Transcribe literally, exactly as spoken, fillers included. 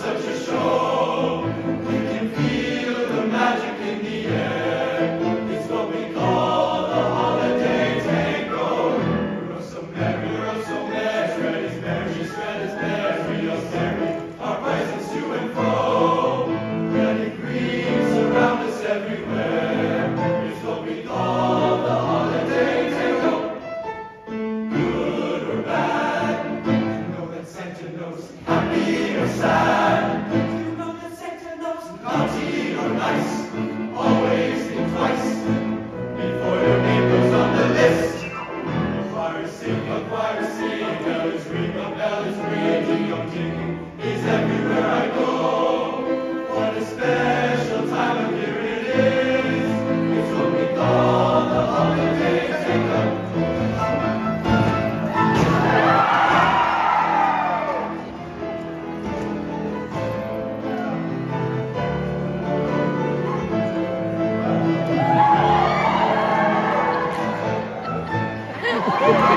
such a show. You can feel the magic in the air. It's what we call the holiday tango. We're oh so merry, we're oh so merry. Spread is merry, spread is merry, oh merry. Our presents to and fro. Ready green surround us everywhere. It's what we call the holiday tango. Good or bad, you know that Santa knows happy or sad. You know that Santa knows naughty or nice. Always think twice before your name goes on the list. A choir sing, a choir sing, bell is ring, a bell is ring, ding dong ding is everywhere I go. What a special time of year it is. It's what we call the holiday tango. Thank you.